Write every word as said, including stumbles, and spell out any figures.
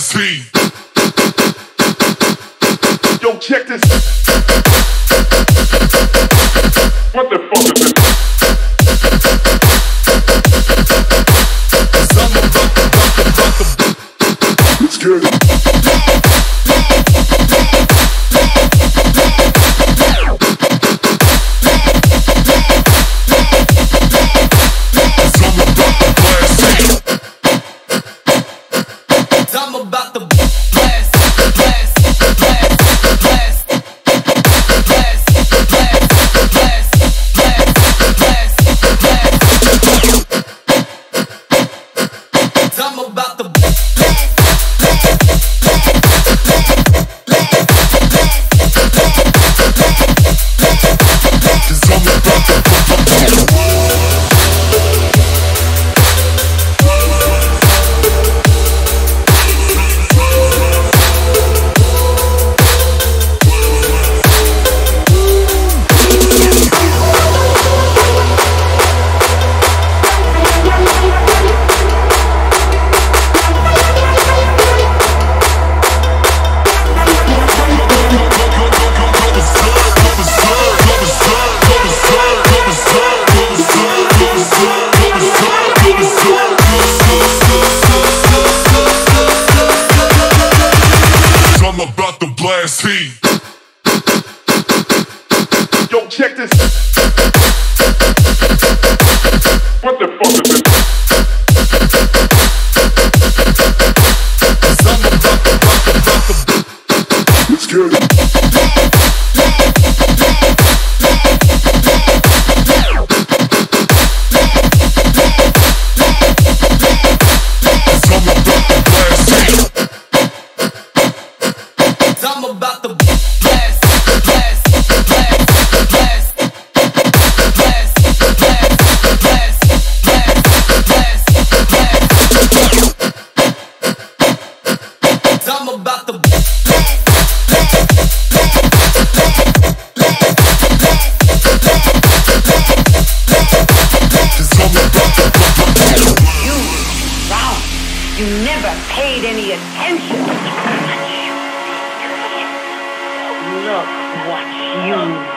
blast heat. Yo, check this. What the fuck is this? I'm about to, about to, about to. It's good. I'm about to blast, blast, blast, blast, blast, blast, blast, blast, blast. I'm about to blast heat. Yo, check this. What the fuck is this? I'm about to, about to, about to. It's good. I'm about to blast, blast, blast, blast, blast, blast, blast, blast, blast. I'm about to You, wow, you never paid any attention. Look what you